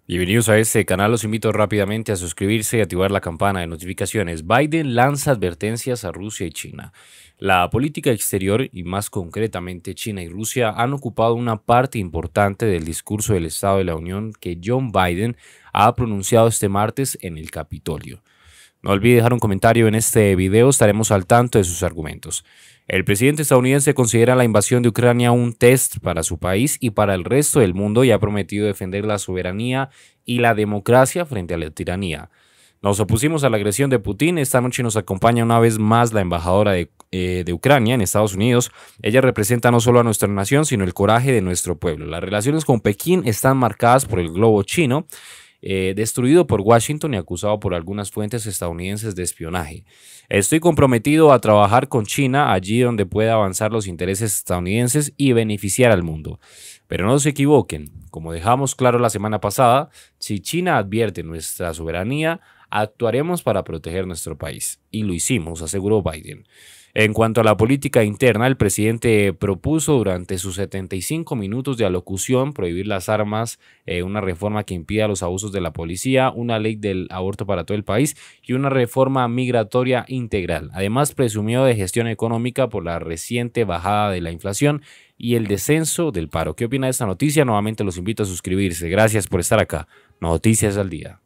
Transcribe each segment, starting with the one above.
Bienvenidos a este canal, los invito rápidamente a suscribirse y activar la campana de notificaciones. Biden lanza advertencias a Rusia y China. La política exterior y más concretamente China y Rusia han ocupado una parte importante del discurso del Estado de la Unión que John Biden ha pronunciado este martes en el Capitolio. No olvide dejar un comentario en este video, estaremos al tanto de sus argumentos. El presidente estadounidense considera la invasión de Ucrania un test para su país y para el resto del mundo y ha prometido defender la soberanía y la democracia frente a la tiranía. Nos opusimos a la agresión de Putin. Esta noche nos acompaña una vez más la embajadora de Ucrania en Estados Unidos. Ella representa no solo a nuestra nación, sino el coraje de nuestro pueblo. Las relaciones con Pekín están marcadas por el globo chino, destruido por Washington y acusado por algunas fuentes estadounidenses de espionaje. Estoy comprometido a trabajar con China allí donde pueda avanzar los intereses estadounidenses y beneficiar al mundo. Pero no se equivoquen, como dejamos claro la semana pasada, si China advierte nuestra soberanía, actuaremos para proteger nuestro país. Y lo hicimos, aseguró Biden. En cuanto a la política interna, el presidente propuso durante sus 75 minutos de alocución prohibir las armas, una reforma que impida los abusos de la policía, una ley del aborto para todo el país y una reforma migratoria integral. Además, presumió de gestión económica por la reciente bajada de la inflación y el descenso del paro. ¿Qué opina de esta noticia? Nuevamente los invito a suscribirse. Gracias por estar acá. Noticias al día.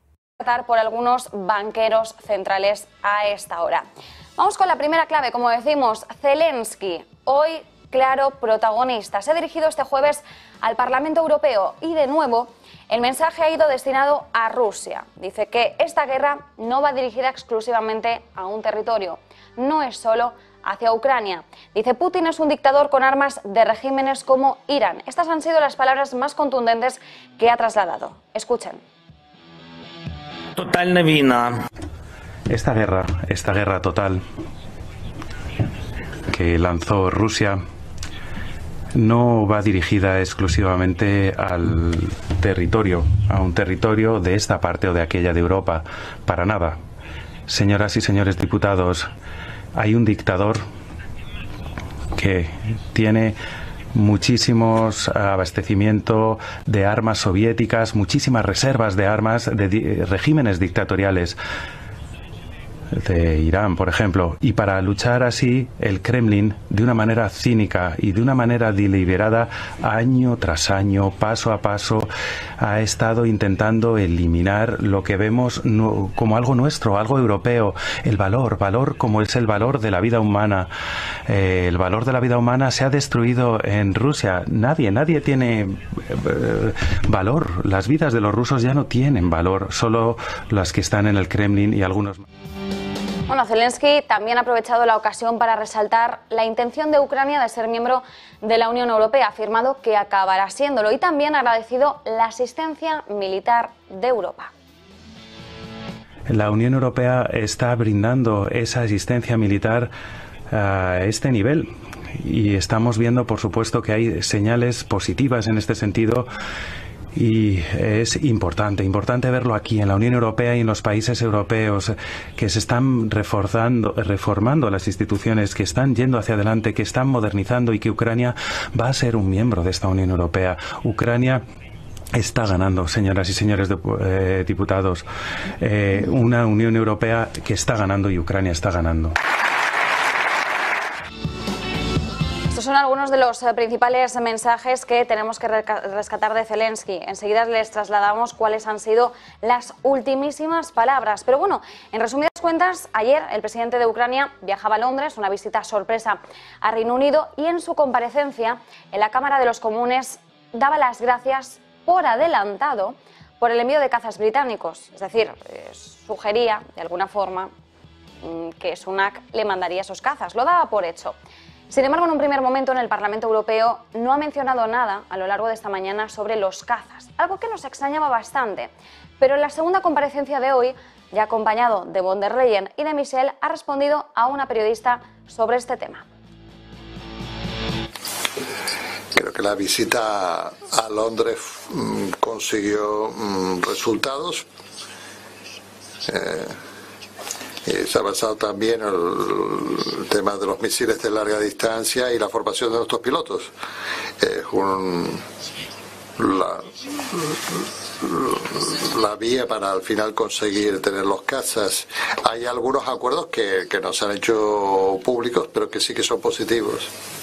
Por algunos banqueros centrales a esta hora. Vamos con la primera clave, como decimos, Zelensky, hoy claro protagonista. Se ha dirigido este jueves al Parlamento Europeo y de nuevo el mensaje ha ido destinado a Rusia. Dice que esta guerra no va dirigida exclusivamente a un territorio, no es solo hacia Ucrania. Dice, Putin es un dictador con armas de regímenes como Irán. Estas han sido las palabras más contundentes que ha trasladado. Escuchen. Totalna війна. Esta guerra total que lanzó Rusia no va dirigida exclusivamente al territorio, a un territorio de esta parte o de aquella de Europa, para nada. Señoras y señores diputados, hay un dictador que tiene muchísimos abastecimiento de armas soviéticas, muchísimas reservas de armas de regímenes dictatoriales de Irán, por ejemplo, y para luchar así el Kremlin de una manera cínica y de una manera deliberada, año tras año, paso a paso, ha estado intentando eliminar lo que vemos como algo nuestro, algo europeo, el valor como es el valor de la vida humana. El valor de la vida humana se ha destruido en Rusia. Nadie tiene valor. Las vidas de los rusos ya no tienen valor, solo las que están en el Kremlin y algunos más. Bueno, Zelensky también ha aprovechado la ocasión para resaltar la intención de Ucrania de ser miembro de la Unión Europea. Ha afirmado que acabará siéndolo y también ha agradecido la asistencia militar de Europa. La Unión Europea está brindando esa asistencia militar a este nivel y estamos viendo, por supuesto, que hay señales positivas en este sentido. Y es importante verlo aquí en la Unión Europea y en los países europeos que se están reformando las instituciones, que están yendo hacia adelante, que están modernizando y que Ucrania va a ser un miembro de esta Unión Europea. Ucrania está ganando, señoras y señores diputados, una Unión Europea que está ganando y Ucrania está ganando. Estos son algunos de los principales mensajes que tenemos que rescatar de Zelensky. Enseguida les trasladamos cuáles han sido las ultimísimas palabras. Pero bueno, en resumidas cuentas, ayer el presidente de Ucrania viajaba a Londres, una visita sorpresa a Reino Unido, y en su comparecencia en la Cámara de los Comunes daba las gracias por adelantado por el envío de cazas británicos. Es decir, sugería de alguna forma que Sunak le mandaría esos cazas. Lo daba por hecho. Sin embargo, en un primer momento en el Parlamento Europeo no ha mencionado nada a lo largo de esta mañana sobre los cazas, algo que nos extrañaba bastante. Pero en la segunda comparecencia de hoy, ya acompañado de von der Leyen y de Michel, ha respondido a una periodista sobre este tema. Creo que la visita a Londres consiguió resultados. Se ha avanzado también el tema de los misiles de larga distancia y la formación de nuestros pilotos. la vía para al final conseguir tener los cazas. Hay algunos acuerdos que no se han hecho públicos, pero que sí que son positivos.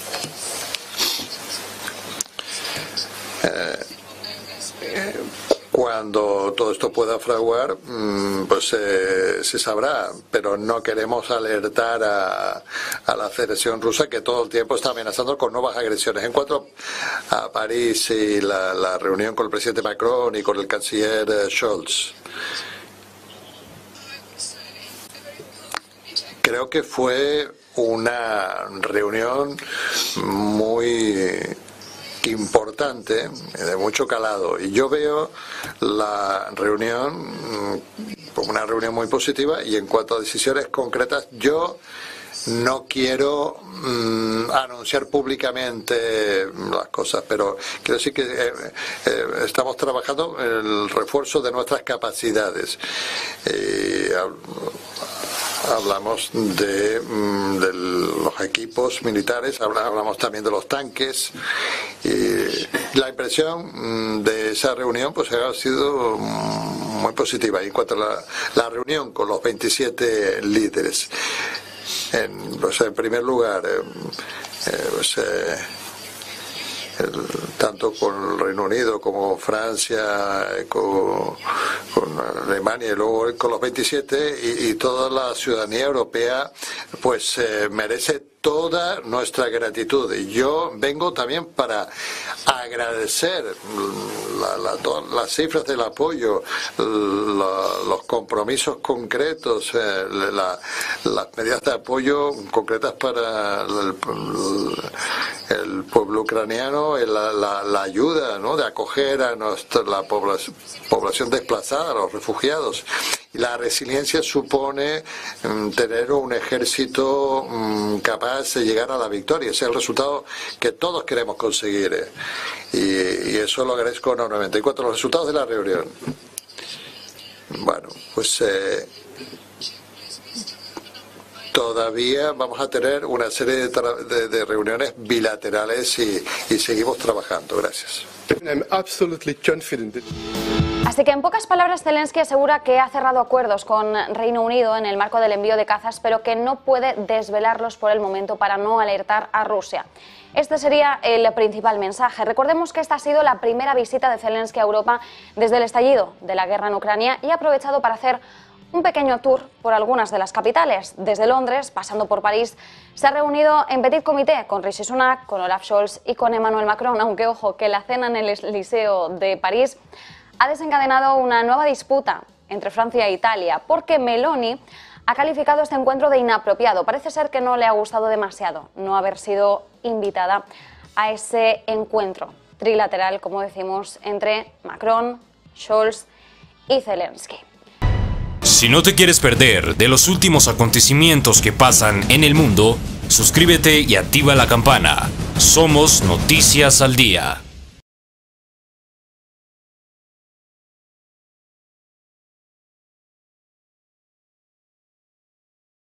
Cuando todo esto pueda fraguar, pues se sabrá, pero no queremos alertar a la Federación Rusa, que todo el tiempo está amenazando con nuevas agresiones. En cuanto a París y la reunión con el presidente Macron y con el canciller Scholz, creo que fue una reunión muy importante, de mucho calado, y yo veo la reunión como una reunión muy positiva. Y en cuanto a decisiones concretas, yo no quiero anunciar públicamente las cosas, pero quiero decir que estamos trabajando en el refuerzo de nuestras capacidades. Hablamos de los equipos militares, hablamos también de los tanques. Y la impresión de esa reunión pues ha sido muy positiva. Y en cuanto a la reunión con los 27 líderes, en primer lugar, tanto con el Reino Unido como Francia, con Alemania y luego con los 27 y toda la ciudadanía europea, pues merece toda nuestra gratitud. Y yo vengo también para agradecer las cifras del apoyo, los compromisos concretos, las medidas de apoyo concretas para el pueblo ucraniano, la ayuda, ¿no?, de acoger a la población desplazada, a los refugiados. Y la resiliencia supone tener un ejército capaz de llegar a la victoria. Ese es el resultado que todos queremos conseguir. Y eso lo agradezco enormemente. En cuanto a los resultados de la reunión, bueno, pues todavía vamos a tener una serie de reuniones bilaterales y seguimos trabajando. Gracias. I'm absolutely confident. Así que en pocas palabras, Zelensky asegura que ha cerrado acuerdos con Reino Unido en el marco del envío de cazas, pero que no puede desvelarlos por el momento para no alertar a Rusia. Este sería el principal mensaje. Recordemos que esta ha sido la primera visita de Zelensky a Europa desde el estallido de la guerra en Ucrania y ha aprovechado para hacer un pequeño tour por algunas de las capitales. Desde Londres, pasando por París, se ha reunido en petit comité con Rishi Sunak, con Olaf Scholz y con Emmanuel Macron, aunque ojo que la cena en el Eliseo de París ha desencadenado una nueva disputa entre Francia e Italia, porque Meloni ha calificado este encuentro de inapropiado. Parece ser que no le ha gustado demasiado no haber sido invitada a ese encuentro trilateral, como decimos, entre Macron, Scholz y Zelensky. Si no te quieres perder de los últimos acontecimientos que pasan en el mundo, suscríbete y activa la campana. Somos Noticias al Día.